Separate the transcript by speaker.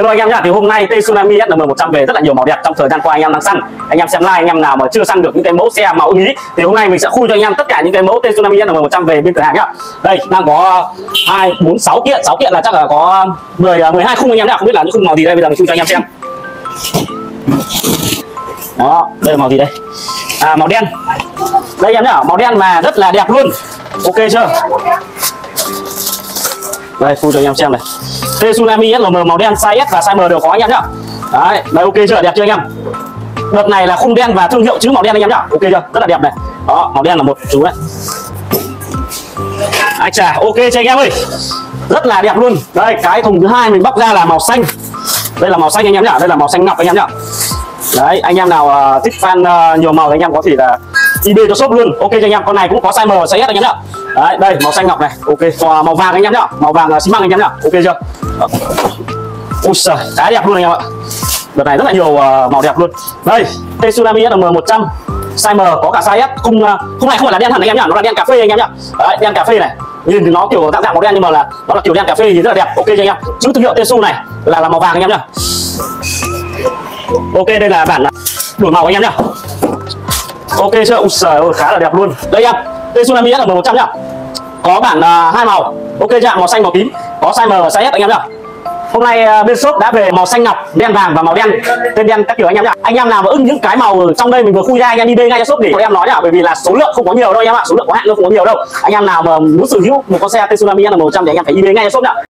Speaker 1: Hello anh em nhá, thì hôm nay Tsunami SM100 về rất là nhiều màu đẹp trong thời gian qua anh em đang săn. Anh em xem like, anh em nào mà chưa săn được những cái mẫu xe màu ý thì hôm nay mình sẽ khui cho anh em tất cả những cái mẫu Tsunami SM100 về bên cửa hàng nhá. Đây đang có 2, 4, 6 kiện, 6 kiện là chắc là có 12 khung anh em nhá, không biết là những khung màu gì đây, bây giờ mình khui cho anh em xem. Đó, đây là màu gì đây? Màu đen. Đây em nhá, màu đen mà rất là đẹp luôn. Ok chưa? Đây khui cho anh em xem này. Tsunami SM màu đen size S và size M đều có anh em nhá. Đấy, đây ok chưa? Đẹp chưa anh em? Đợt này là khung đen và thương hiệu chữ màu đen anh em nhá. Ok chưa? Rất là đẹp này. Đó, màu đen là một chú đấy. Ai chà, ok chưa anh em ơi? Rất là đẹp luôn. Đây, cái thùng thứ hai mình bóc ra là màu xanh. Đây là màu xanh anh em nhá, đây là màu xanh ngọc anh em nhá. Đấy, anh em nào thích fan nhiều màu thì anh em có thể là IB cho shop luôn. Ok cho anh em, con này cũng có size M, size S anh em nhá. Đấy, đây màu xanh ngọc này. Ok, còn màu vàng anh em nhá, màu vàng xi măng anh em nhá. Ok chưa? Ui giời, khá đẹp luôn anh em ạ. Đợt này rất là nhiều màu đẹp luôn. Đây, Tsunami SM100 size M, có cả size S. Khung này không phải là đen hẳn anh em nhá, nó là đen cà phê anh em nhá. Đấy, đen cà phê này. Nhìn thì nó kiểu dạng màu đen nhưng mà nó là kiểu đen cà phê thì rất là đẹp. Ok cho anh em. Chữ thương hiệu Tsu này là màu vàng anh em nhá. Ok, đây là bản đổi màu anh em nhá. Ok chưa? Ui giời ơi, khá là đẹp luôn. Đây em, Tsunami SM100 nhá. Có bản hai màu. Ok chưa? Màu xanh màu tím. Có size M và size S anh em nhá. Hôm nay bên shop đã về màu xanh ngọc, đen vàng và màu đen, tên đen các kiểu anh em nhá. Anh em nào mà ưng những cái màu trong đây mình vừa khui ra anh em đi ngay cho shop để bọn em nói nhá, bởi vì là số lượng không có nhiều đâu anh em ạ, số lượng có hạn, không có nhiều đâu. Anh em nào mà muốn sở hữu một con xe Tsunami SM100 thì anh em phải đi ngay cho shop nhá.